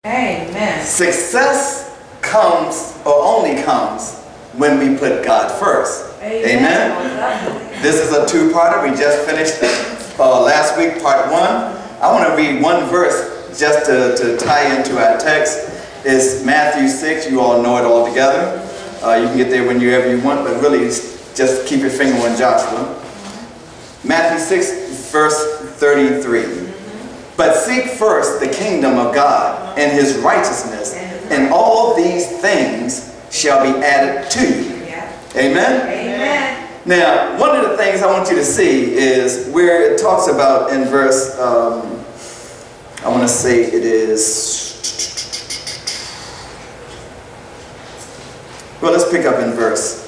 Amen. Success comes, or only comes, when we put God first. Amen. This is a two-parter. We just finished last week, part 1. I want to read one verse just to tie into our text. It's Matthew 6. You all know it all together. You can get there whenever you want, but really just keep your finger on Joshua. Matthew 6, verse 33. But seek first the kingdom of God and his righteousness, and all these things shall be added to you. Amen? Amen. Now, one of the things I want you to see is where it talks about in verse, I want to say it is, well, let's pick up in verse,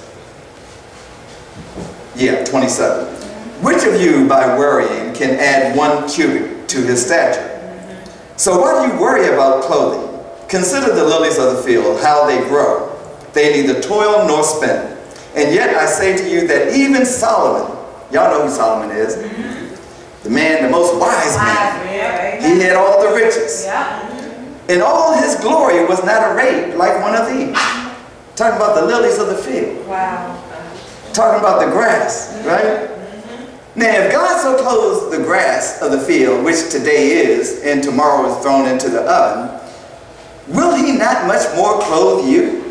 27. Which of you, by worrying, can add 1 cubit to his stature? So why do you worry about clothing? Consider the lilies of the field, how they grow. They neither toil nor spin. And yet I say to you that even Solomon, y'all know who Solomon is, the man, the most wise man, he had all the riches. And all his glory was not arrayed like one of these. Talking about the lilies of the field. Wow. Talking about the grass, right? Now, if God so clothes the grass of the field, which today is, and tomorrow is thrown into the oven, will he not much more clothe you?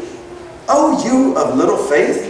O you of little faith?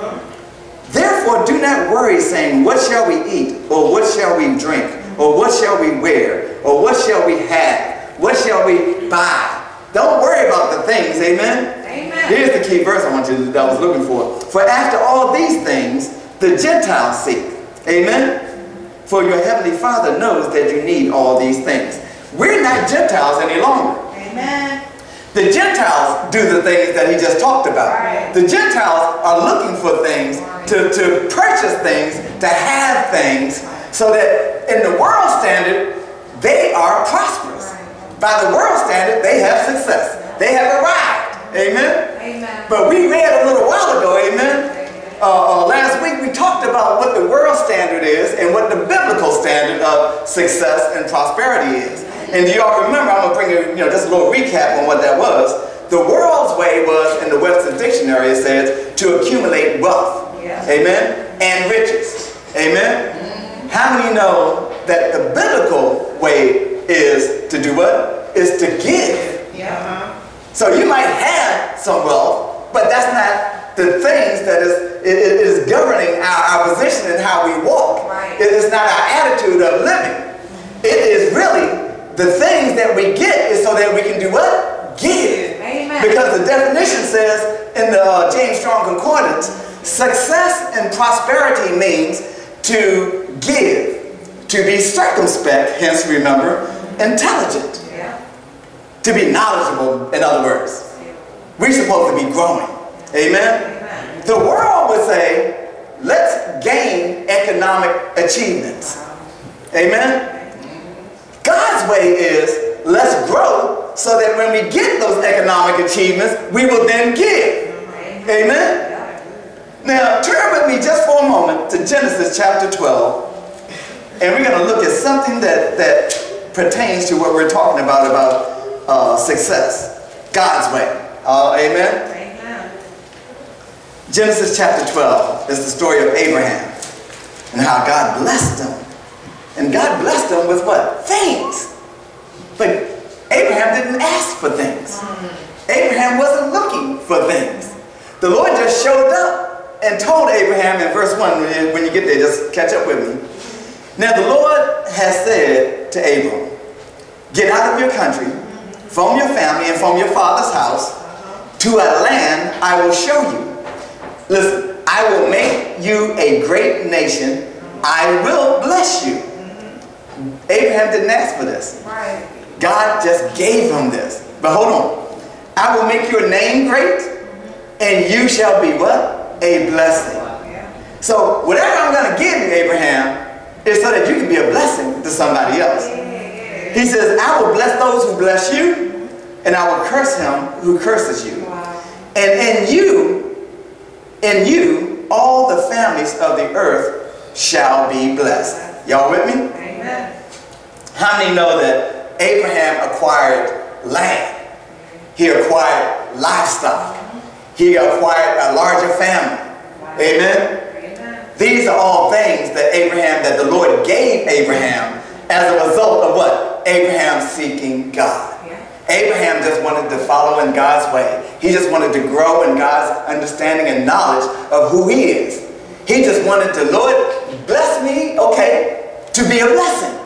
Therefore do not worry, saying, what shall we eat? Or what shall we drink? Or what shall we wear? Or what shall we have? What shall we buy? Don't worry about the things, amen? Amen. Here's the key verse I was looking for. For after all these things, the Gentiles seek. Amen? For your heavenly Father knows that you need all these things. We're not Gentiles any longer. Amen. The Gentiles do the things that he just talked about. Right. The Gentiles are looking for things, to purchase things, to have things, so that in the world standard, they are prosperous. Right. By the world standard, they have success. They have arrived. Amen? Amen. But we read a little while ago, amen? Last week we talked about what the world standard is and what the biblical standard of success and prosperity is. And do y'all remember, I'm going to bring you, just a little recap on what that was. The world's way was, in the Webster Dictionary, it says, to accumulate wealth. Yeah. Amen? And riches. Amen? Mm-hmm. How many know that the biblical way is to do what? Is to give. Yeah. So you might have some wealth, but that's not the things that is governing our position and how we walk. Right. It is not our attitude of living. It is really the things that we get is so that we can do what? Give. Amen. Because the definition says in the James Strong Concordance, success and prosperity means to give, to be circumspect, hence remember, intelligent. Yeah. To be knowledgeable, in other words. We're supposed to be growing. Amen? Amen. The world would say, let's gain economic achievements. Amen? God's way is, let's grow so that when we get those economic achievements, we will then give. Amen? Now, turn with me just for a moment to Genesis chapter 12, and we're going to look at something that pertains to what we're talking about success. God's way. Amen? Genesis chapter 12 is the story of Abraham and how God blessed him. And God blessed him with what? Things. But Abraham didn't ask for things. Abraham wasn't looking for things. The Lord just showed up and told Abraham in verse 1, when you get there, just catch up with me. Now the Lord has said to Abram, get out of your country, from your family and from your father's house, to a land I will show you. Listen, I will make you a great nation. I will bless you. Abraham didn't ask for this. Right. God just gave him this. But hold on. I will make your name great, and you shall be what? A blessing. So whatever I'm going to give you, Abraham, is so that you can be a blessing to somebody else. He says, I will bless those who bless you, and I will curse him who curses you. And in you, all the families of the earth shall be blessed. Y'all with me? Amen. How many know that Abraham acquired land? He acquired livestock. He acquired a larger family. Amen? These are all things that the Lord gave Abraham as a result of what? Abraham seeking God. Abraham just wanted to follow in God's way. He just wanted to grow in God's understanding and knowledge of who he is. He just wanted to, Lord, bless me, okay, to be a blessing.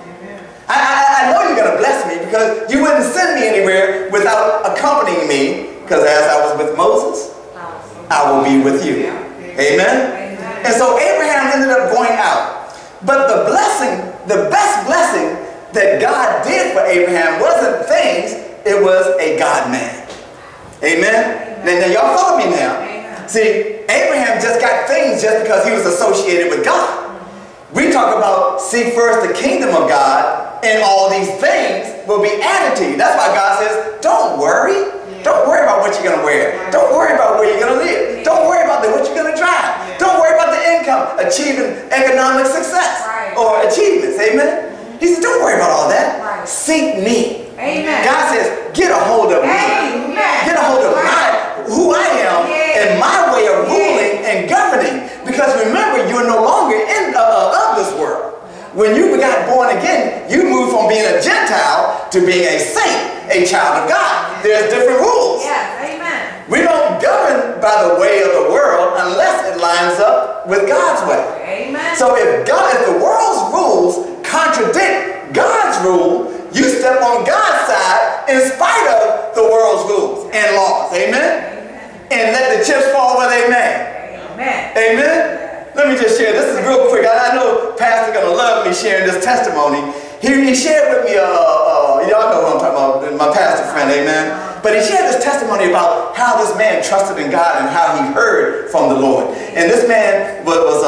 I know you're going to bless me because you wouldn't send me anywhere without accompanying me, because as I was with Moses, I will be with you. Amen? And so Abraham ended up going out. But the blessing, the best blessing that God did for Abraham wasn't things, it was a God-man. Amen? Now y'all follow me now. See, Abraham just got things just because he was associated with God. We talk about seek first the kingdom of God, and all these things will be added to you. That's why God says, don't worry. Don't worry about what you're going to wear. Don't worry about where you're going to live. Don't worry about what you're going to drive. Don't worry about the income, achieving economic success or achievements. Amen? He says, don't worry about all that. Seek me. Amen. God says, get a hold of me. Amen. Get a hold of who I am and my way of ruling and governing. Because remember, you're no longer of this world. When you got born again, you moved from being a Gentile to being a saint, a child of God. There's different rules. Yes, amen. We don't govern by the way of the world unless it lines up with God's way. Amen. So if the world's rules contradict God's rule, you step on God's side in spite of the world's rules and laws. Amen? And let the chips fall where they may. Amen. Amen? Let me just share. This is real quick. I know Pastor's going to love me sharing this testimony. He shared with me, y'all know who I'm talking about, my pastor friend, amen? But he shared this testimony about how this man trusted in God and how he heard from the Lord. And this man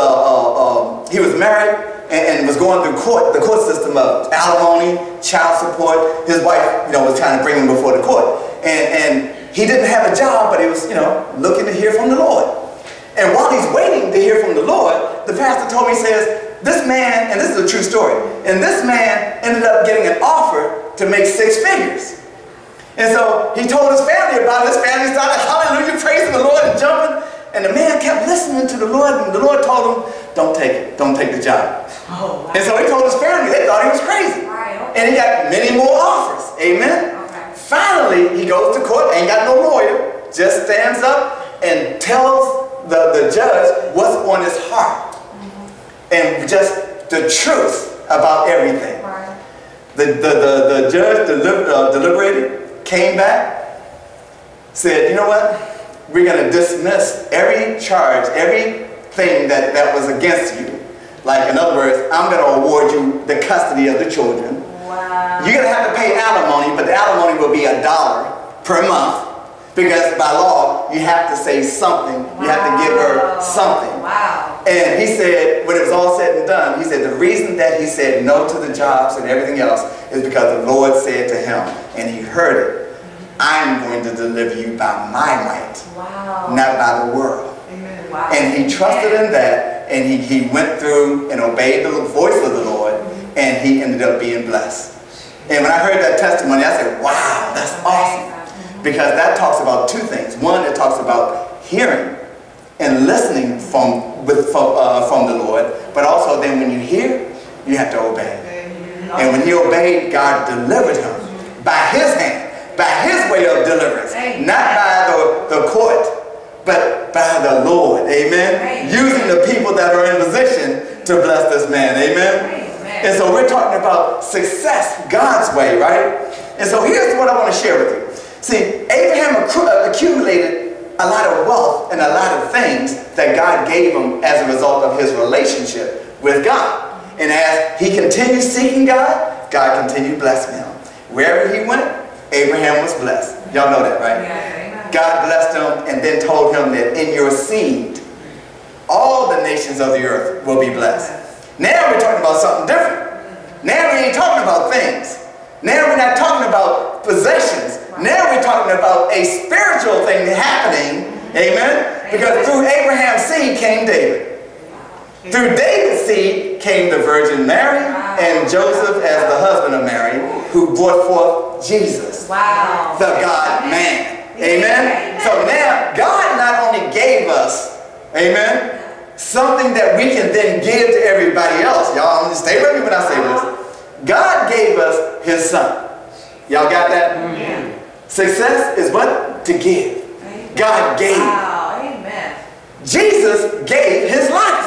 he was married and was going through the court system of alimony, child support. His wife, was trying to bring him before the court. And he didn't have a job, but he was, looking to hear from the Lord. And while he's waiting to hear from the Lord, the pastor told me, he says, this man, and this is a true story, and this man ended up getting an offer to make 6 figures. And so he told his family about it. His family started hallelujah, praising the Lord and jumping. And the man kept listening to the Lord, and the Lord told him, don't take it. Don't take the job. Oh, wow. And so he told his family. They thought he was crazy. Right, okay. And he got many more offers. Amen? Okay. Finally, he goes to court, ain't got no lawyer, just stands up and tells the judge what's on his heart. And just the truth about everything. Right. The judge deliberated, came back, said, you know what? We're going to dismiss every charge, everything that was against you. Like, in other words, I'm going to award you the custody of the children. Wow. You're going to have to pay alimony, but the alimony will be $1 per month. Because by law, you have to say something. You have to give her something. Wow. And he said, when it was all said and done, he said the reason that he said no to the jobs and everything else is because the Lord said to him, and he heard it, I'm going to deliver you by my might, not by the world. Amen. Wow. And he trusted in that, and he went through and obeyed the voice of the Lord, and he ended up being blessed. And when I heard that testimony, I said, wow, that's awesome. Because that talks about 2 things. One, it talks about hearing and listening from the Lord. But also then when you hear, you have to obey. And when he obeyed, God delivered him by his hand, by his way of deliverance. Not by the court, but by the Lord. Amen? Using the people that are in position to bless this man. Amen? And so we're talking about success God's way, right? And so here's what I want to share with you. See, Abraham accumulated a lot of wealth and a lot of things that God gave him as a result of his relationship with God. And as he continued seeking God, God continued blessing him. Wherever he went, Abraham was blessed. Y'all know that, right? Yeah. God blessed him and then told him that in your seed, all the nations of the earth will be blessed. Now we're talking about something different. Now we ain't talking about things. Now we're not talking about possessions. Now we're talking about a spiritual thing happening. Amen? Because through Abraham's seed came David. Through David's seed came the Virgin Mary and Joseph as the husband of Mary, who brought forth Jesus, Wow. the God-man. Amen? So now, God not only gave us, amen, something that we can then give to everybody else. Y'all stay with me when I say this. God gave us his son. Y'all got that? Success is what? To give. God gave. Wow. Amen. Jesus gave his life.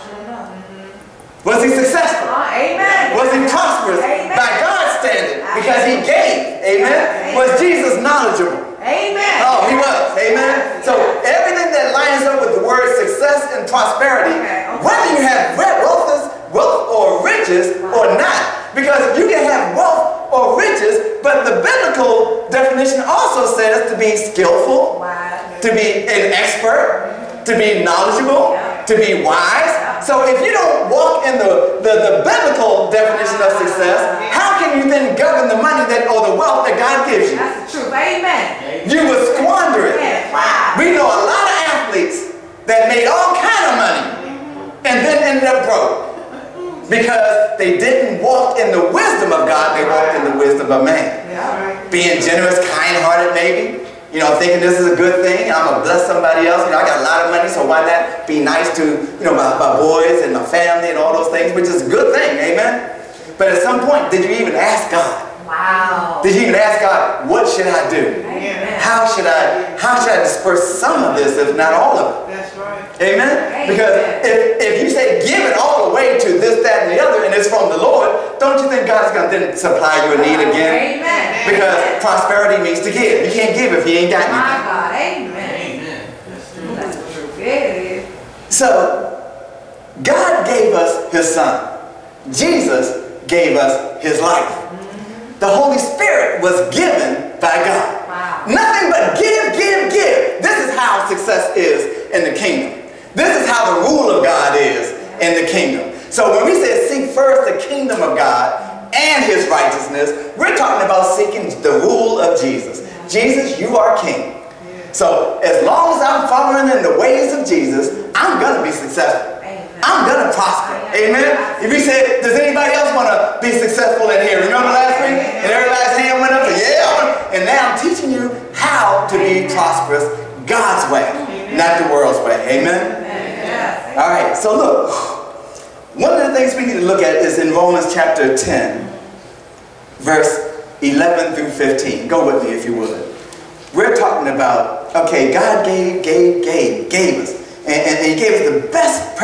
Was he successful? Amen. Was he prosperous? Amen. By God's standard. Because he gave. Amen. Was Jesus knowledgeable? Amen. Oh, he was. Amen. So everything that lines up with the word success and prosperity, whether you have wealth or riches or not, because you can have wealth or riches, but the biblical definition also says to be skillful, to be an expert, to be knowledgeable, to be wise. So if you don't walk in the biblical definition of success, how can you then govern the money or the wealth that God gives you? That's the truth. Amen. You would squander it. Wow. We know a lot of athletes that made all kind of money and then ended up broke because they didn't walk in the wisdom of God, they walked in the wisdom of man. Being generous, kind-hearted maybe, you know, thinking this is a good thing, I'm going to bless somebody else. You know, I got a lot of money, so why not be nice to, you know, my boys and my family and all those things, which is a good thing, amen? But at some point, did you even ask God? Wow. Did you even ask God, what should I do? Amen. How should I disperse some of this, if not all of it? That's right. Amen? Because if you say give it all away to this, that, and the other, and it's from the Lord, don't you think God's going to then supply your need again? Amen. Because prosperity means to give. You can't give if you ain't got My anything. God. Amen. That's the truth. It is. So, God gave us his son. Jesus gave us his life. The Holy Spirit was given by God. Wow. Nothing but give, give, give. This is how success is in the kingdom. This is how the rule of God is in the kingdom. So when we say seek first the kingdom of God and his righteousness, we're talking about seeking the rule of Jesus. Jesus, you are king. So as long as I'm following in the ways of Jesus, I'm going to be successful. I'm going to prosper. Amen. If we said, does anybody else want to be successful in here? Remember last week? And everybody's hand went up. Yeah. And now I'm teaching you how to be prosperous God's way, not the world's way. Amen. All right. So look, one of the things we need to look at is in Romans chapter 10, verse 11 through 15. Go with me if you would. We're talking about, okay, God gave us. And he gave us the best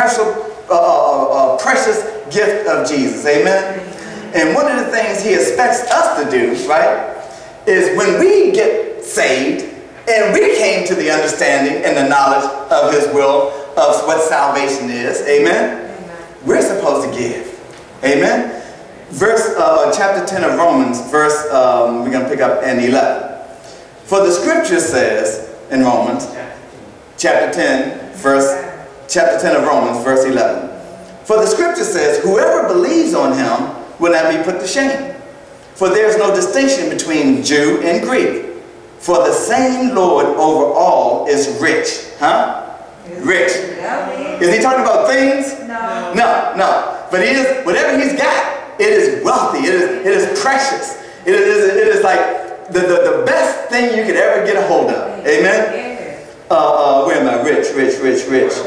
precious gift of Jesus. Amen? And one of the things he expects us to do, right, is when we get saved and we came to the understanding and the knowledge of his will, of what salvation is, amen, we're supposed to give. Amen? Chapter 10 of Romans, we're going to pick up in 11. For the scripture says in Romans, chapter 10 of Romans, verse 11. For the scripture says, whoever believes on him will not be put to shame. For there is no distinction between Jew and Greek. For the same Lord over all is rich. Huh? Rich. Is he talking about things? No. No. But he is, whatever he's got, it is wealthy. It is precious. It is like the best thing you could ever get a hold of. Amen? Where am I? Rich. Verse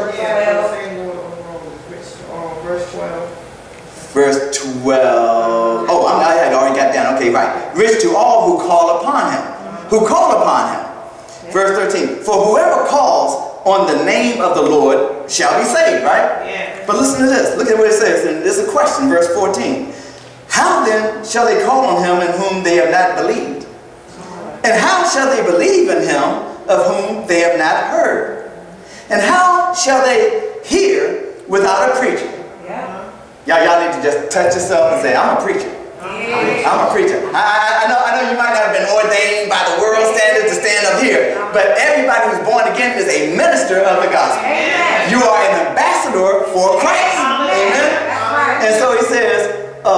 12. Verse 12. Oh, I had already got down. Okay, right. Rich to all who call upon him. Who call upon him. Verse 13. For whoever calls on the name of the Lord shall be saved, right? Yeah. But listen to this. Look at what it says. And this is a question, verse 14. How then shall they call on him in whom they have not believed? And how shall they believe in him of whom they have not heard? And how shall they hear without a preacher? Y'all need to just touch yourself and say, I'm a preacher. I'm a preacher. I know you might not have been ordained by the world standard to stand up here, but everybody who's born again is a minister of the gospel. You are an ambassador for Christ. Amen. And so he says,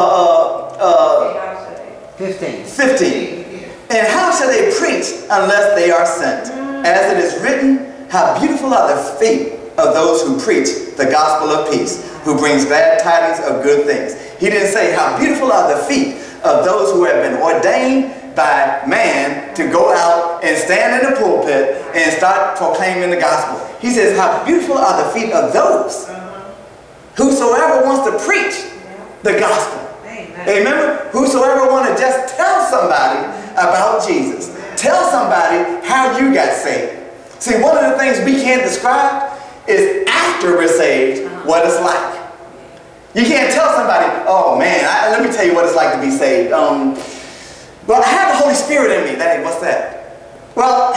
15. And how shall they preach unless they are sent? As it is written, how beautiful are the feet of those who preach the gospel of peace, who brings glad tidings of good things. He didn't say how beautiful are the feet of those who have been ordained by man to go out and stand in the pulpit and start proclaiming the gospel. He says, how beautiful are the feet of those whosoever wants to preach the gospel. Amen. Whosoever want to just tell somebody about Jesus. Tell somebody how you got saved. See, one of the things we can't describe is after we're saved, what it's like. You can't tell somebody, oh man, let me tell you what it's like to be saved. Well, I have the Holy Spirit in me. Hey, what's that? Well,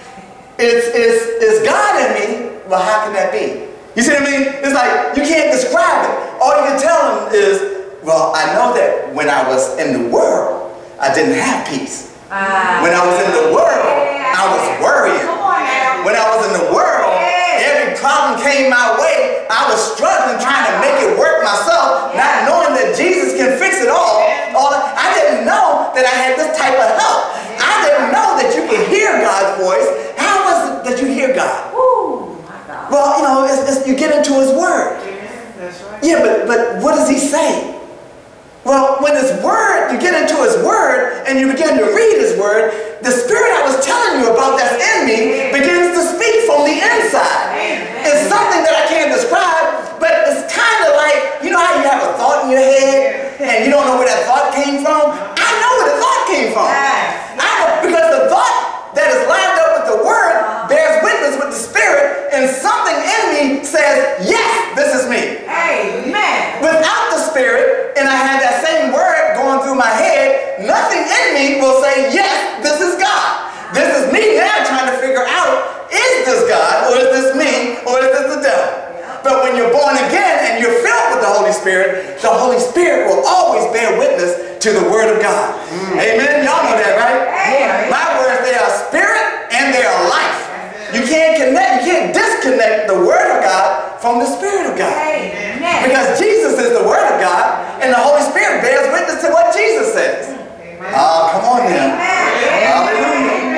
it's God in me. Well, how can that be? You see what I mean? It's like, you can't describe it. All you can tell them is, well, I know that when I was in the world, I didn't have peace. When I was in the world, I was worrying. When I was in the world, every problem came my way. I was struggling, trying to make it work myself, not knowing that Jesus can fix it all. I didn't know that I had this type of help. I didn't know that you could hear God's voice. How was it that you hear God? Well, you know, you get into His Word. Yeah, but what does He say? Well, when His Word, you get into His Word and you begin to read His Word, the Spirit I was telling you about that's in me begins to speak from the inside. It's something that I can't describe, but it's kind of like, you know how you have a thought in your head and you don't know where that thought came from? I know where the thought came from. Because the thought that is lined up with the Word bears witness with the Spirit, and something in me says, yes, this is me. Amen. Without the Spirit, and I had that same word going through my head, nothing in me will say, yes, this is God. This is me now trying to figure out, is this God, or is this me, or is this the devil? But when you're born again and you're filled with the Holy Spirit will always bear witness to the Word of God. Amen? Y'all know that, right? My words, they are spirit and they are life. You can't disconnect the Word of God from the Spirit of God. Because Jesus is the Word of God, and the Holy Spirit bears witness to what Jesus says. Oh, come on now. Hallelujah.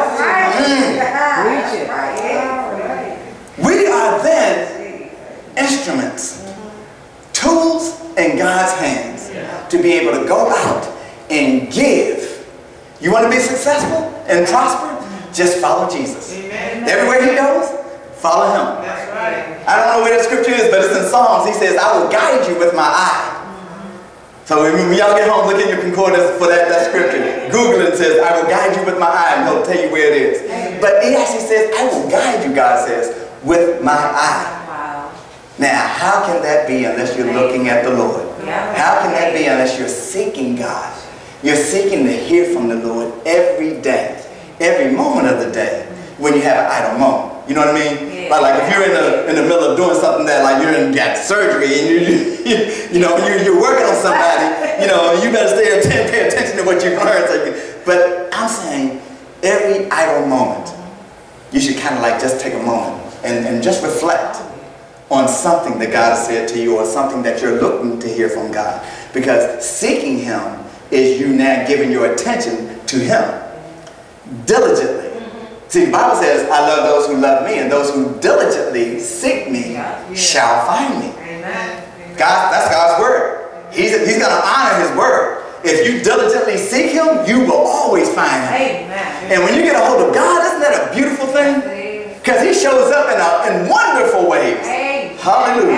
We are then instruments, tools in God's hands to be able to go out and give. You want to be successful and prosper? Just follow Jesus. Everywhere He goes, follow Him. I don't know where the scripture is, but it's in Psalms. He says, I will guide you with my eye. So when y'all get home, look in your concordance for that scripture. Google it and says, I will guide you with my eye, and He'll tell you where it is. But He actually says, I will guide you, God says, with my eye. Now, how can that be unless you're looking at the Lord? How can that be unless you're seeking God? You're seeking to hear from the Lord every day, every moment of the day when you have an idle moment. You know what I mean? Like if you're in the middle of doing something that, like, you're got surgery and you're working on somebody, you better pay attention to what you've learned. But I'm saying every idle moment, you should kind of like just take a moment and just reflect on something that God has said to you, or something that you're looking to hear from God. Because seeking Him is you now giving your attention to Him diligently. See, the Bible says, I love those who love me, and those who diligently seek me shall find me. God, that's God's word. He's going to honor His word. If you diligently seek Him, you will always find Him. And when you get a hold of God, isn't that a beautiful thing? Because He shows up in wonderful ways. Hallelujah.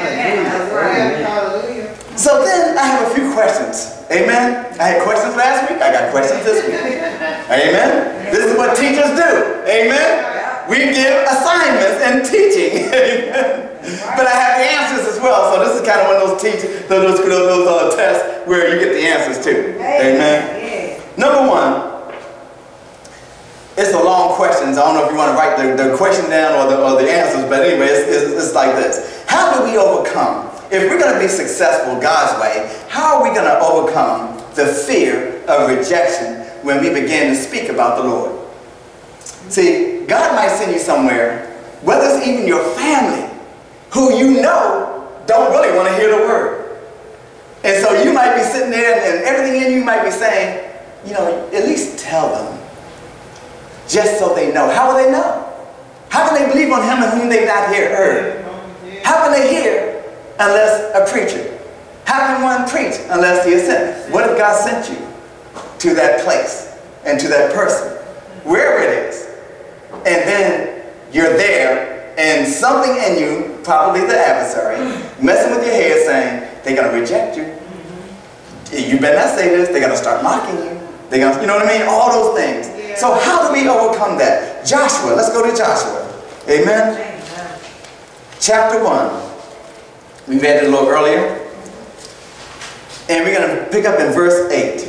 So then I have a few questions. Amen. I had questions last week. I got questions this week. Amen. This is what teachers do. Amen. We give assignments and teaching. Amen. But I have the answers as well. So this is kind of one of those tests where you get the answers too. Amen. Number one. It's a long question. I don't know if you want to write the question down or the answers, but anyway, it's like this. How do we overcome? If we're going to be successful God's way, how are we going to overcome the fear of rejection when we begin to speak about the Lord? See, God might send you somewhere, whether it's even your family, who you know don't really want to hear the word. And so you might be sitting there and everything in you might be saying, at least tell them. Just so they know. How will they know? How can they believe on Him in whom they've not heard? How can they hear unless a preacher? How can one preach unless he is sent? What if God sent you to that place and to that person, wherever it is. And then you're there, and something in you, probably the adversary, messing with your head saying, they're going to reject you. You better not say this. They're going to start mocking you. They're going to, you know what I mean? All those things. Yeah. So how do we overcome that? Joshua. Let's go to Joshua. Amen. Amen. Chapter 1. We read it a little earlier. And we're going to pick up in verse 8.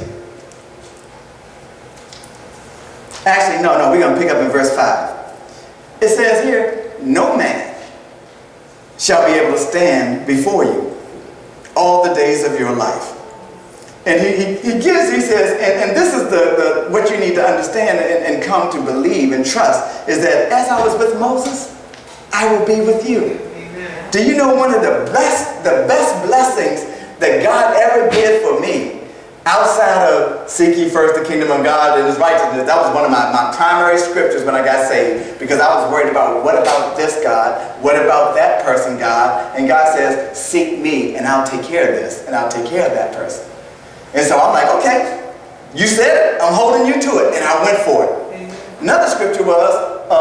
Actually, no, we're going to pick up in verse 5. It says here, no man shall be able to stand before you all the days of your life. And he says, and this is the what you need to understand and come to believe and trust, is that as I was with Moses, I will be with you. Amen. Do you know one of the best blessings that God ever did for me, outside of seek ye first the kingdom of God and his righteousness? That was one of my primary scriptures when I got saved, because I was worried about, what about this God? What about that person, God? And God says, seek me and I'll take care of this and I'll take care of that person. And so I'm like, okay, you said it, I'm holding you to it, and I went for it. Amen. Another scripture was,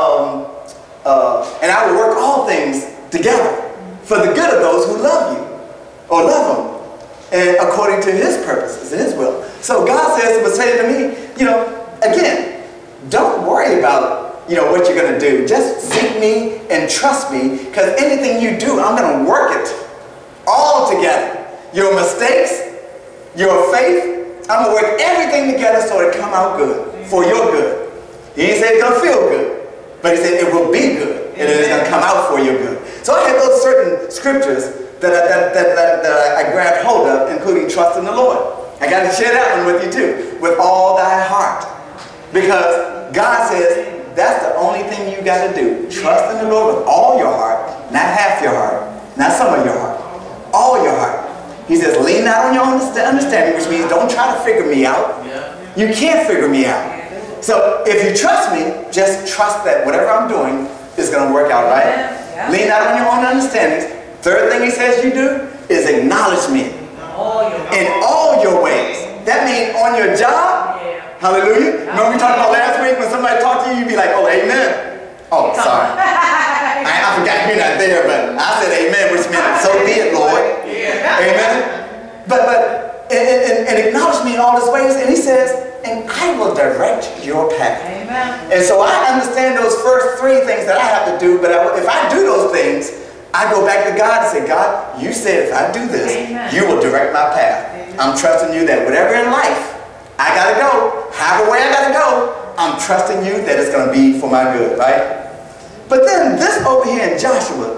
and I will work all things together for the good of those who love you, or love him, and according to his purposes and his will. So God was saying to me, again, don't worry about, what you're going to do. Just seek me and trust me, because anything you do, I'm going to work it all together. Your mistakes, your faith, I'm going to work everything together so it come out good, for your good. He didn't say it's going to feel good, but he said it will be good, and it is going to come out for your good. So I had those certain scriptures that I grabbed hold of, including trust in the Lord. I got to share that one with you too, with all thy heart. Because God says that's the only thing you got to do. Trust in the Lord with all your heart, not half your heart, not some of your heart, all your heart. He says, lean not on your own understanding, which means don't try to figure me out. You can't figure me out. So if you trust me, just trust that whatever I'm doing is going to work out right. Lean not on your own understandings. Third thing he says you do is acknowledge me in all your ways. That means on your job. Hallelujah. Remember we talked about last week when somebody talked to you, you'd be like, oh, amen. Oh, sorry. I forgot you're not there, but I said amen, which meant so be it, Lord. Amen. But acknowledge me in all his ways, and he says, and I will direct your path. Amen. And so I understand those first three things that I have to do, but if I do those things, I go back to God and say, God, you said if I do this, you will direct my path. I'm trusting you that whatever in life I got to go, however way I got to go, I'm trusting you that it's going to be for my good, right? But then this over here in Joshua,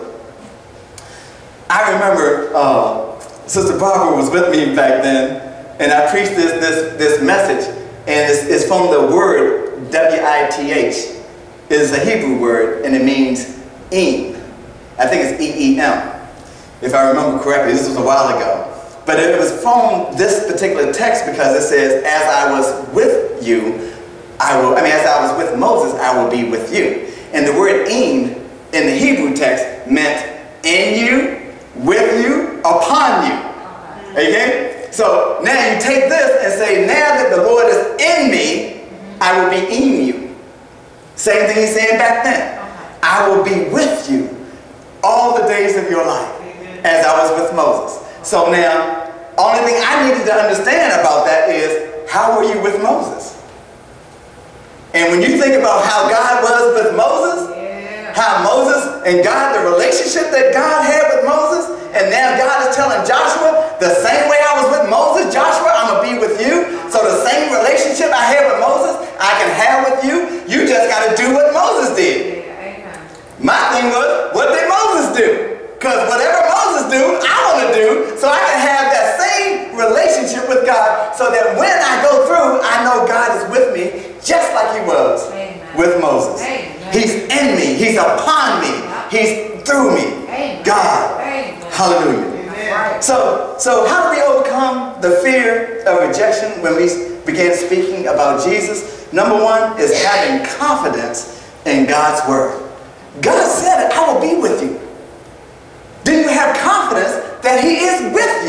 I remember Sister Barbara was with me back then, and I preached this message, and it's from the word W-I-T-H. It is a Hebrew word, and it means Eem. I think it's E-E-M, if I remember correctly. This was a while ago. But it was from this particular text because it says, as I was with you, as I was with Moses, I will be with you. And the word Eem in the Hebrew text meant in you, with you, upon you. Okay? So now you take this and say, now that the Lord is in me, I will be in you. Same thing he's saying back then. I will be with you all the days of your life, as I was with Moses. So now, only thing I needed to understand about that is, how were you with Moses? And when you think about how God was with Moses, how Moses and God, the relationship that God had with Moses, and now God is telling Joshua, the same way I was with Moses, Joshua, I'm going to be with you. So the same relationship I had with Moses, I can have with you. You just got to do what Moses did. My thing was, what did Moses do? Because whatever Moses do, I want to do, so I can have that same relationship with God, so that when I go through, I know God is with me, just like he was with Moses. He's in me. He's upon me. He's through me. God. Hallelujah. So how do we overcome the fear of rejection when we begin speaking about Jesus? Number one is having confidence in God's word. God said it, I will be with you. Do you have confidence that he is with you?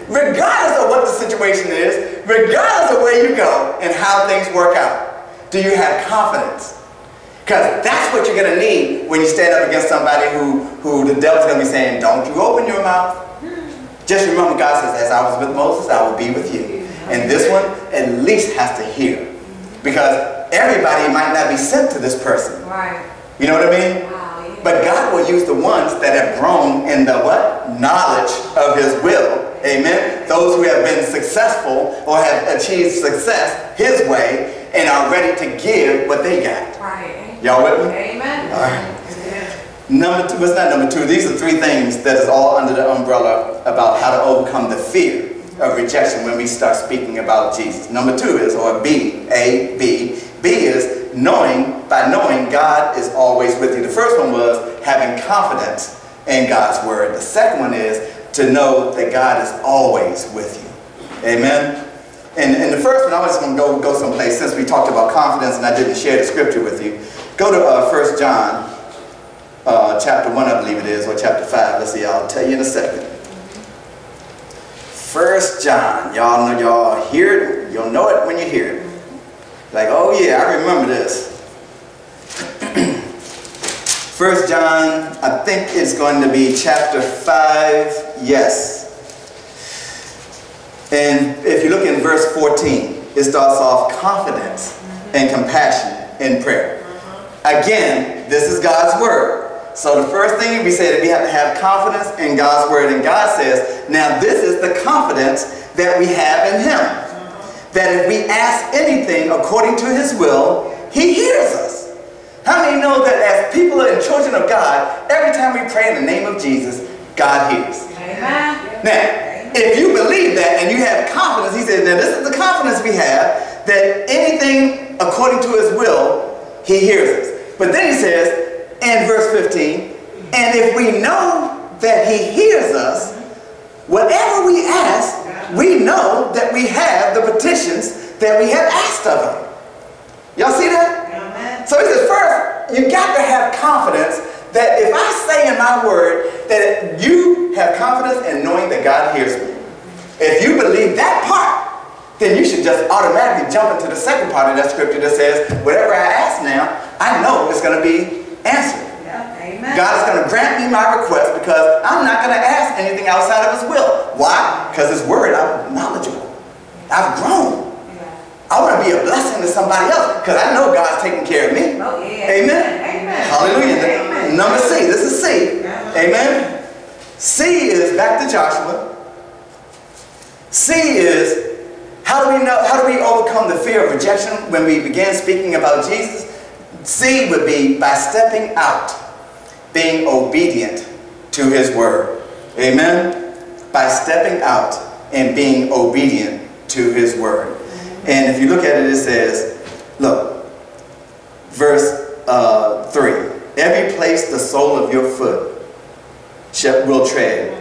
regardless of what the situation is, regardless of where you go and how things work out, do you have confidence? Because that's what you're going to need when you stand up against somebody who the devil's going to be saying, don't you open your mouth. Just remember, God says, as I was with Moses, I will be with you. And this one at least has to hear. Because everybody might not be sent to this person. Right. You know what I mean? Wow, yeah. But God will use the ones that have grown in the what? Knowledge of His will. Amen? Those who have been successful or have achieved success His way and are ready to give what they got. Right. Y'all with me? Amen. All right. Number two, it's not number two. These are three things that is all under the umbrella about how to overcome the fear of rejection when we start speaking about Jesus. Number two is, or B, A, B. B is by knowing God is always with you. The first one was having confidence in God's word. The second one is to know that God is always with you. Amen? And the first one, I'm just going to go someplace since we talked about confidence and I didn't share the scripture with you. Go to 1 John chapter 1, I believe it is, or chapter 5. Let's see, I'll tell you in a second. 1 John. Y'all know, y'all hear it. You'll know it when you hear it. Like, oh yeah, I remember this. 1 John, I think it's going to be chapter 5. Yes. And if you look in verse 14, it starts off confidence and compassion in prayer. Again, this is God's word. So the first thing we say that we have to have confidence in God's word. And God says, now this is the confidence that we have in Him. That if we ask anything according to His will, He hears us. How many know that as people and children of God, every time we pray in the name of Jesus, God hears? Amen. Now, if you believe that and you have confidence, He says, now this is the confidence we have, that anything according to His will, He hears us. But then He says, in verse 15, and if we know that He hears us, whatever we ask, we know that we have the petitions that we have asked of Him. Y'all see that? Amen. So He says, first, you got to have confidence that if I say in my word that you have confidence in knowing that God hears me. If you believe that part, then you should just automatically jump into the second part of that scripture that says, whatever I ask now, I know it's going to be answered. Yeah. Amen. God is going to grant me my request because I'm not going to ask anything outside of His will. Why? Because His word, I'm knowledgeable. I've grown. Yeah. I want to be a blessing to somebody else because I know God's taking care of me. Oh, yeah. Amen? Amen. Hallelujah. Amen. Number C. This is C. Amen? C is back to Joshua. C is how do we overcome the fear of rejection when we begin speaking about Jesus? C would be by stepping out, being obedient to His word. Amen? By stepping out and being obedient to His word. And if you look at it, it says, look, verse 3. Every place the sole of your foot will tread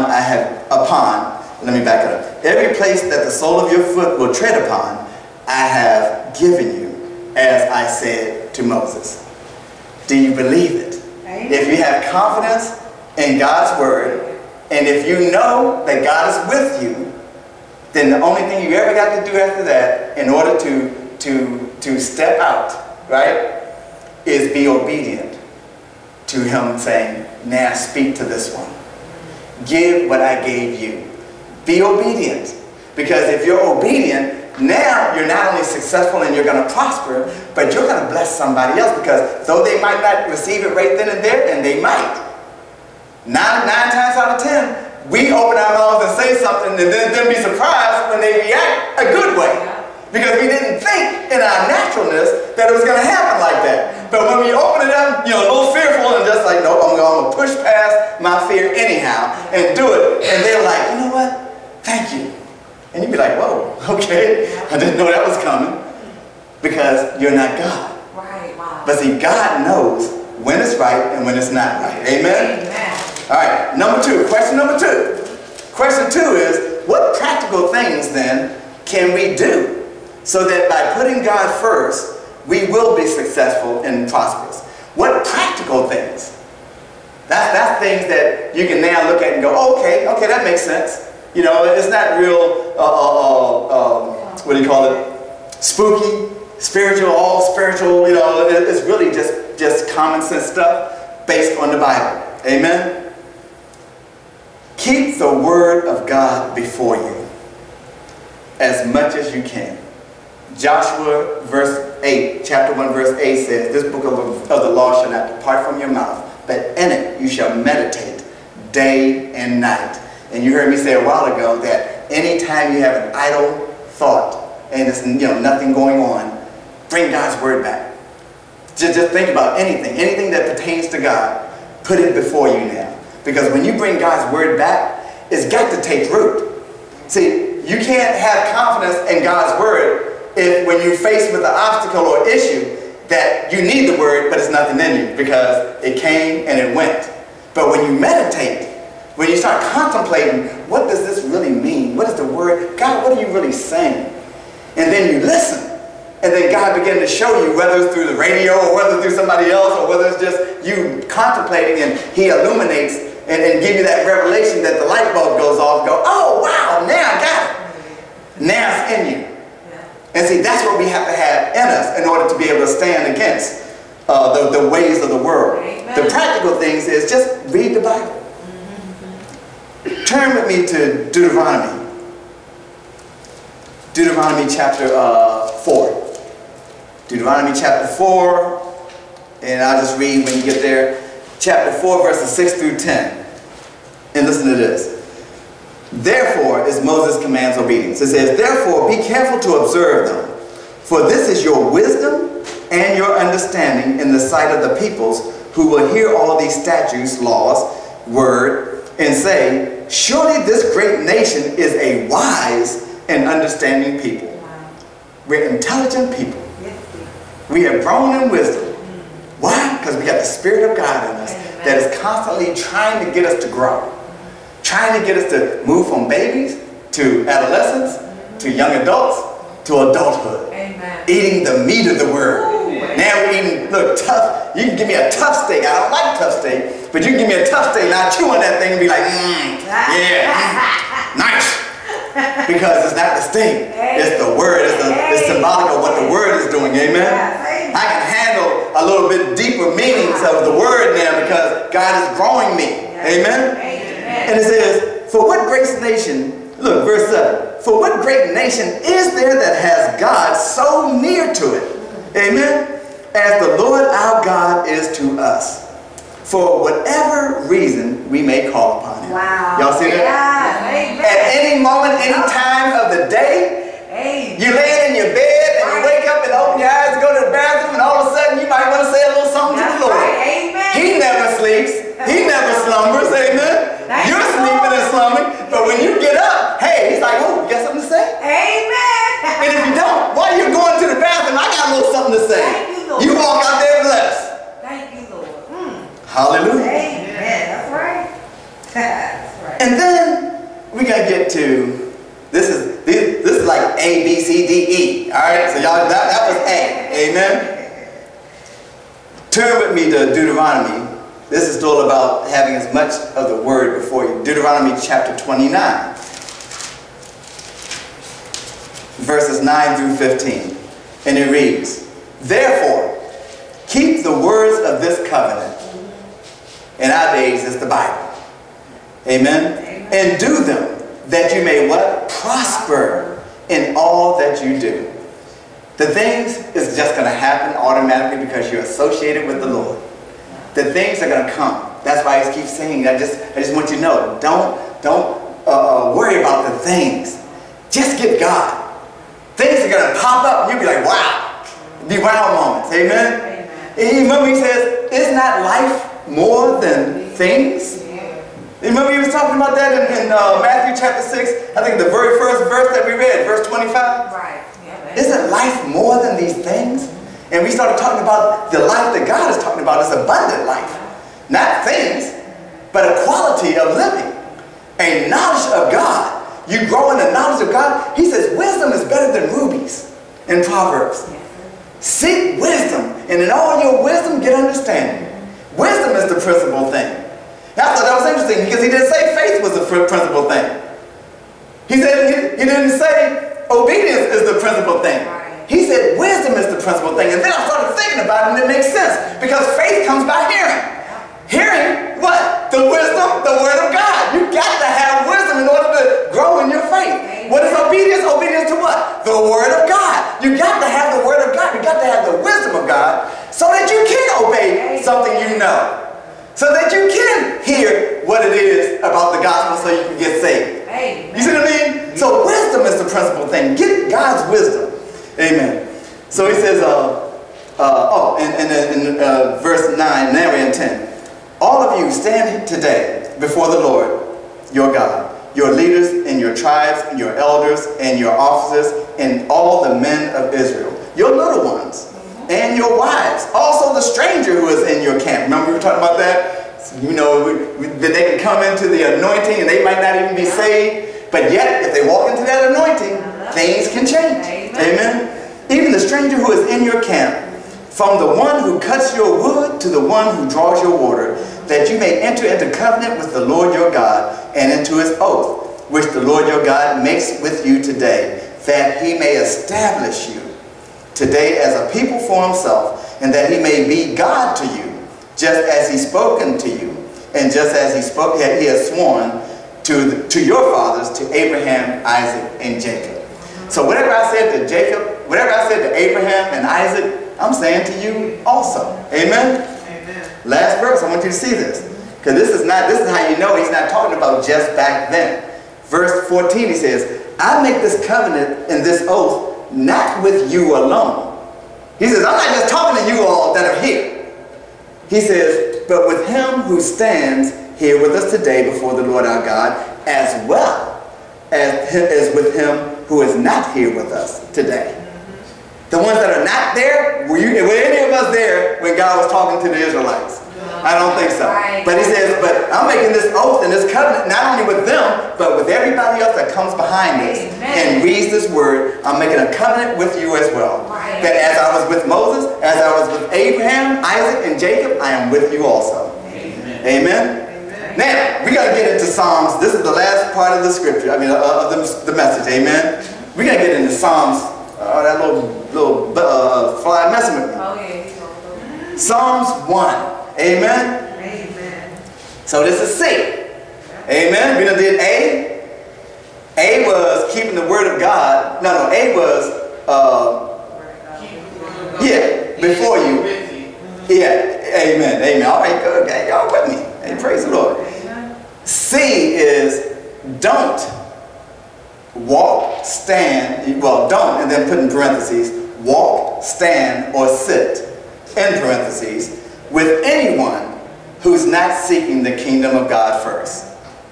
let me back it up. Every place that the sole of your foot will tread upon, I have given you, as I said to Moses. Do you believe it? Amen. If you have confidence in God's word, and if you know that God is with you, then the only thing you ever got to do after that, in order to step out, right, is be obedient to Him saying, now speak to this one. Give what I gave you. Be obedient. Because if you're obedient, now you're not only successful and you're going to prosper, but you're going to bless somebody else. Because though they might not receive it right then and there, and they might, nine times out of 10, we open our mouths and say something and then be surprised when they react a good way. Because we didn't think in our naturalness that it was going to happen like that. But when we open it up, a little fearful and just like, nope, I'm going to push past my fear anyhow and do it. And they're like, you know what? Thank you. And you'd be like, whoa, okay. I didn't know that was coming. Because you're not God. Right, wow. But see, God knows when it's right and when it's not right. Amen? Amen. All right, number two. Question number two. Question two is, what practical things then can we do so that by putting God first, we will be successful and prosperous? What practical things? That's things that you can now look at and go, okay, that makes sense. You know, it's not real, what do you call it? Spooky, spiritual, all spiritual. You know, it's really just common sense stuff based on the Bible. Amen? Keep the Word of God before you as much as you can. Joshua chapter 1 verse 8 says, this book of the law shall not depart from your mouth, but in it you shall meditate day and night. And you heard me say a while ago that anytime you have an idle thought and it's nothing going on, bring God's Word back. Just think about anything that pertains to God, put it before you now. Because when you bring God's Word back, it's got to take root. See, you can't have confidence in God's Word if when you're faced with an obstacle or issue that you need the Word, but it's nothing in you because it came and it went. But when you meditate, when you start contemplating, what does this really mean? What is the Word? God, what are you really saying? And then you listen. And then God began to show you, whether it's through the radio or whether it's through somebody else or whether it's just you contemplating, and He illuminates and give you that revelation that the light bulb goes off and go, oh wow, now I got it. Now it's in you. And see, that's what we have to have in us in order to be able to stand against the ways of the world. Amen. The practical things is just read the Bible. Turn with me to Deuteronomy. Deuteronomy chapter 4. Deuteronomy chapter 4, and I'll just read when you get there. Chapter 4, verses 6 through 10. And listen to this. Therefore is Moses' commands obedience. It says, therefore be careful to observe them, for this is your wisdom and your understanding in the sight of the peoples who will hear all these statutes, laws, word, and say, surely this great nation is a wise and understanding people. We're intelligent people. We have grown in wisdom. Why? Because we have the Spirit of God in us that is constantly trying to get us to grow. Trying to get us to move from babies to adolescents to young adults to adulthood. Amen. Eating the meat of the Word. Ooh, now we're eating, look, tough. You can give me a tough steak. I don't like tough steak. But you can give me a tough steak and I'll chew on that thing and be like, nice. Because it's not the steak. It's the Word. It's symbolic of what the Word is doing. Amen? I can handle a little bit deeper meanings of the Word now because God is growing me. Amen? And it says, for what great nation, look, verse 7. For what great nation is there that has God so near to it? Amen? As the Lord our God is to us. For whatever reason we may call upon Him. Wow. Y'all see that? Yeah. At any moment, any time of the day, you're laying in your bed and you wake up and open your eyes and go to the bathroom and all of a sudden you might want to say a little something to the Lord. He never sleeps. He never slumbers. Amen? You're sleeping and slumbering. But when you get up, hey, He's like, oh, you got something to say? Amen. And if you don't, while you're going to the bathroom, I got a little something to say. You walk out there blessed. Hallelujah. Amen. That's right. That's right. And then we gotta get to this is like A, B, C, D, E. All right. So y'all, that was A. Amen. Turn with me to Deuteronomy. This is all about having as much of the Word before you. Deuteronomy chapter 29, verses 9 through 15, and it reads, therefore keep the words of this covenant. In our days, it's the Bible. Amen? Amen? And do them, that you may what? Prosper in all that you do. The things is just going to happen automatically because you're associated with the Lord. The things are going to come. That's why I keep saying, I just want you to know, don't worry about the things. Just get God. Things are going to pop up and you'll be like, wow. Be wow moments. Amen? Amen. And remember he says, is not life more than things? Remember he was talking about that in Matthew chapter 6, I think the very first verse that we read, verse 25? Right. Yeah, isn't life more than these things? And we started talking about the life that God is talking about is abundant life. Not things, but a quality of living. A knowledge of God. You grow in the knowledge of God. He says wisdom is better than rubies in Proverbs. Seek wisdom, and in all your wisdom get understanding. Wisdom is the principal thing. I thought that was interesting because he didn't say faith was the principal thing. He said, he didn't say obedience is the principal thing. He said wisdom is the principal thing. And then I started thinking about it, and it makes sense. Because faith comes by hearing. Hearing what? The wisdom, the word of God. You got to have wisdom in order to grow in your faith. What is obedience? Obedience to what? The word of God. You got to have the word of God. You got to have the wisdom of God so that you can obey something you know. So that you can hear what it is about the gospel so you can get saved. You see what I mean? So wisdom is the principal thing. Get God's wisdom. Amen. So he says, in verse 9, now we're in 10. All of you stand today before the Lord, your God, your leaders and your tribes, and your elders and your officers, and all the men of Israel, your little ones, and your wives, also the stranger who is in your camp. Remember we were talking about that? You know, that they can come into the anointing and they might not even be saved, but yet if they walk into that anointing, things can change. Amen. Even the stranger who is in your camp, from the one who cuts your wood to the one who draws your water, that you may enter into covenant with the Lord your God and into his oath, which the Lord your God makes with you today, that he may establish you today as a people for himself, and that he may be God to you, just as he's spoken to you, and just as he has sworn to your fathers, to Abraham, Isaac, and Jacob. So whatever I said to Jacob, whatever I said to Abraham and Isaac, I'm saying to you also. Amen? Amen. Last verse, I want you to see this. Because this is how you know he's not talking about just back then. Verse 14, he says, I make this covenant and this oath not with you alone. He says, I'm not just talking to you all that are here. He says, but with him who stands here with us today before the Lord our God, as well as with him who is not here with us today. The ones that are not there, were any of us there when God was talking to the Israelites? I don't think so. But he says, but I'm making this oath and this covenant not only with them, but with everybody else that comes behind us and reads this word. I'm making a covenant with you as well. That as I was with Moses, as I was with Abraham, Isaac, and Jacob, I am with you also. Amen. Now, we got to get into Psalms. This is the last part of the scripture, of the message. Amen. We got to get into Psalms. That little fly messing with me. Psalms 1. Amen. Amen. So this is C. Amen. We done did A. A was keeping the word of God. No, A was before you. Yeah. Amen. Amen. All right, good. Okay, y'all with me. Hey, praise the Lord. C is don't walk, stand, well, don't, and then put in parentheses, walk, stand, or sit, in parentheses, with anyone who's not seeking the kingdom of God first.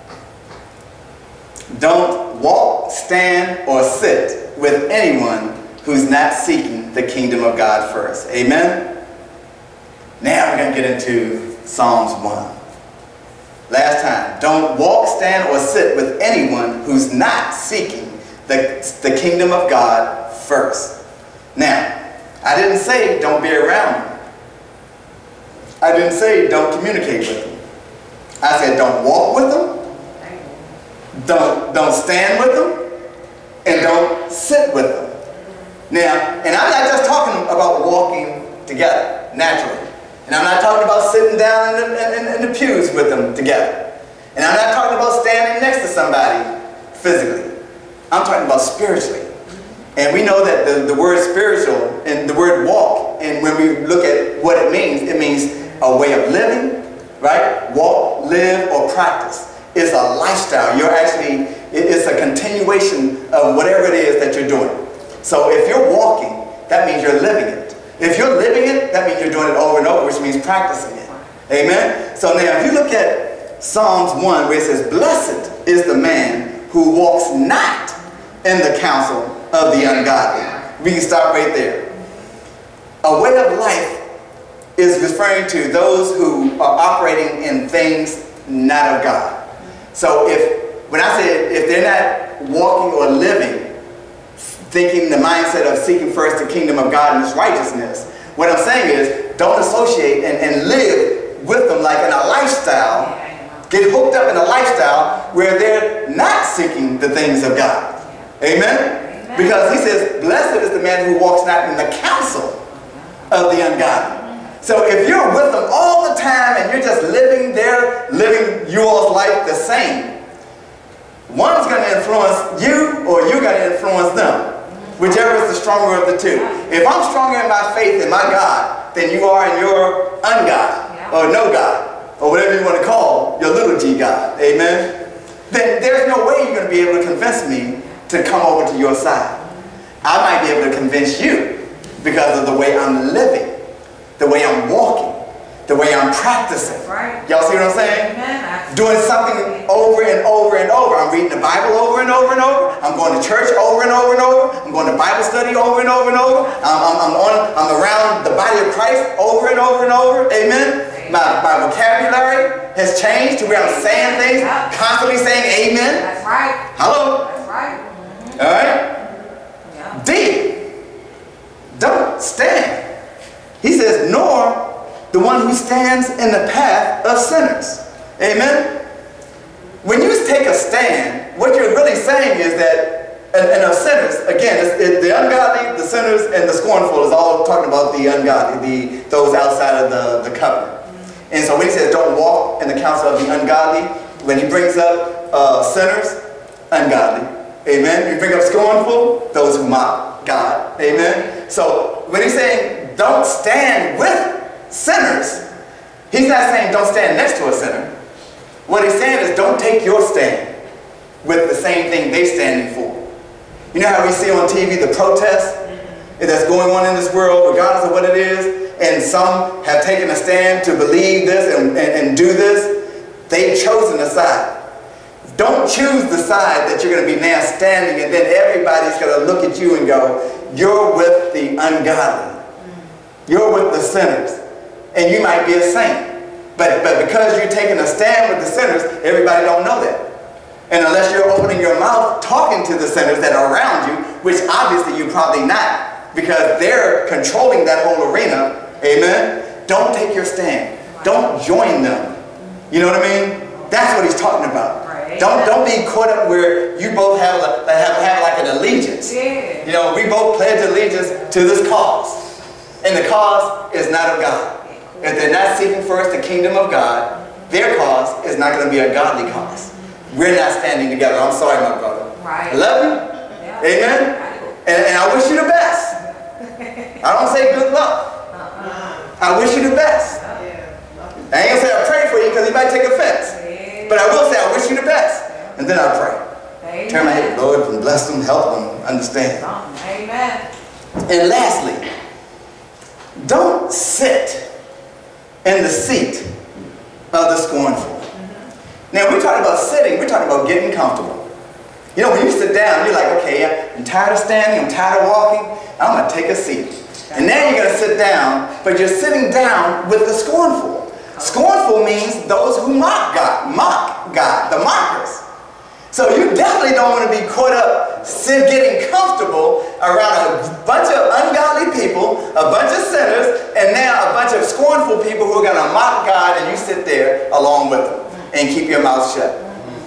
Don't walk, stand, or sit with anyone who's not seeking the kingdom of God first. Amen? Now we're going to get into Psalms 1. Last time, don't walk, stand, or sit with anyone who's not seeking the kingdom of God first. Now, I didn't say don't be around them. I didn't say don't communicate with them. I said don't walk with them, don't stand with them, and don't sit with them. Now, and I'm not just talking about walking together, naturally. And I'm not talking about sitting down in the pews with them together. And I'm not talking about standing next to somebody physically. I'm talking about spiritually. And we know that the word spiritual and the word walk, and when we look at what it means a way of living, right? Walk, live, or practice. It's a lifestyle. It's a continuation of whatever it is that you're doing. So if you're walking, that means you're living it. If you're living it, that means you're doing it over and over, which means practicing it. Amen? So now, if you look at Psalms 1, where it says, blessed is the man who walks not in the counsel of the ungodly. We can stop right there. A way of life is referring to those who are operating in things not of God. So when I say if they're not walking or living, thinking the mindset of seeking first the kingdom of God and His righteousness, what I'm saying is don't associate and live with them like in a lifestyle get hooked up in a lifestyle where they're not seeking the things of God. Amen? Because he says, blessed is the man who walks not in the counsel of the ungodly. So if you're with them all the time and you're just living you all's life the same, one's going to influence you or you're going to influence them. Whichever is the stronger of the two. If I'm stronger in my faith in my God than you are in your ungod or no God or whatever you want to call your little g God, amen, then there's no way you're going to be able to convince me to come over to your side. I might be able to convince you because of the way I'm living, the way I'm walking, the way I'm practicing. Right. Y'all see what I'm saying? Amen. Doing something over and over and over. I'm reading the Bible over and over and over. I'm going to church over and over and over. I'm going to Bible study over and over and over. I'm around the body of Christ over and over and over. Amen. My vocabulary has changed to where I'm saying things, constantly saying amen. That's right. Hello? That's right. All right? Yeah. D, don't stand. He says, nor the one who stands in the path of sinners. Amen? When you take a stand, what you're really saying is that, and of sinners, again, the ungodly, the sinners, and the scornful is all talking about the ungodly, those outside of the covenant. And so when he says don't walk in the counsel of the ungodly, when he brings up sinners, ungodly. Amen? You bring up scornful, those who mock God. Amen? So when he's saying don't stand with sinners, he's not saying don't stand next to a sinner. What he's saying is don't take your stand with the same thing they're standing for. You know how we see on TV the protests that's going on in this world, regardless of what it is, and some have taken a stand to believe this and do this. They've chosen a side. Don't choose the side that you're going to be now standing and then everybody's going to look at you and go, you're with the ungodly. You're with the sinners. And you might be a saint. But because you're taking a stand with the sinners, everybody don't know that. And unless you're opening your mouth talking to the sinners that are around you, which obviously you're probably not, because they're controlling that whole arena, amen? Don't take your stand. Don't join them. You know what I mean? That's what he's talking about. Right. Don't be caught up where you both have like an allegiance. Yeah. You know, we both pledge allegiance to this cause. And the cause is not of God. If they're not seeking first the kingdom of God, their cause is not going to be a godly cause. We're not standing together. I'm sorry, my brother. Right. I love you. Yeah. Amen. And I wish you the best. I don't say good luck. I wish you the best. I ain't going to say I pray for you because you might take offense. But I will say I wish you the best. And then I'll pray. Amen. Turn my head, Lord, and bless them, help them understand. Amen. And lastly, don't sit in the seat of the scornful. Now, we're talking about sitting, we're talking about getting comfortable. You know, when you sit down, you're like, okay, I'm tired of standing, I'm tired of walking, I'm going to take a seat. And now you're going to sit down, but you're sitting down with the scornful. Scornful means those who mock God, the mockers. So you definitely don't want to be caught up getting comfortable around a bunch of ungodly people, a bunch of sinners, and now a bunch of scornful people who are going to mock God, and you sit there along with them and keep your mouth shut.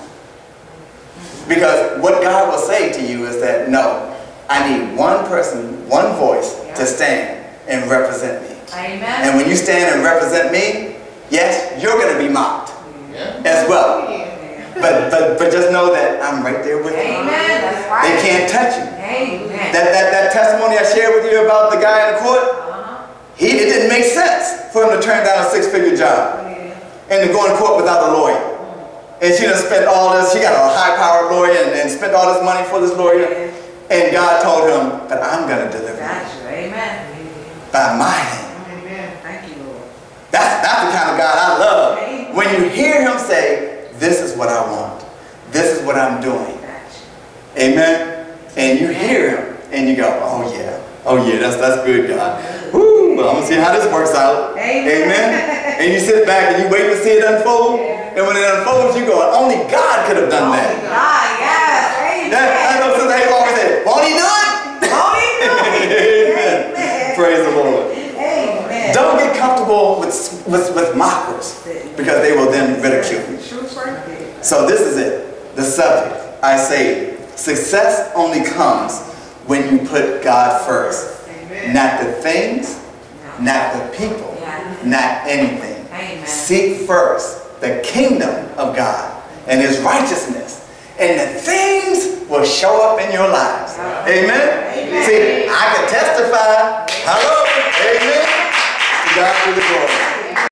Because what God will say to you is that, no, I need one person, one voice to stand and represent me. Amen. And when you stand and represent me, yes, you're going to be mocked as well. But just know that I'm right there with you. Amen. That's right. They can't touch you. Amen. That testimony I shared with you about the guy in the court, it didn't make sense for him to turn down a six-figure job and to go in court without a lawyer. And she done spent all this, she got a high-powered lawyer and spent all this money for this lawyer. And God told him, but I'm going to deliver you. Amen. By my hand. Amen. Thank you, Lord. That's the kind of God I love. When you hear him say, this is what I want. This is what I'm doing. Amen? And you hear him and you go, oh yeah, that's good, God. Woo, well, I'm going to see how this works out. Amen? And you sit back and you wait to see it unfold. And when it unfolds, you go, only God could have done that. God, yes. Amen. I know Sister Hayes always said, won't he do it? Won't he do it? Amen. Praise the Lord. Amen. Don't get comfortable comfortable with mockers because they will then ridicule you. So this is it, the subject. I say, success only comes when you put God first. Not the things, not the people, not anything. Seek first the kingdom of God and His righteousness, and the things will show up in your lives. Amen? See, I can testify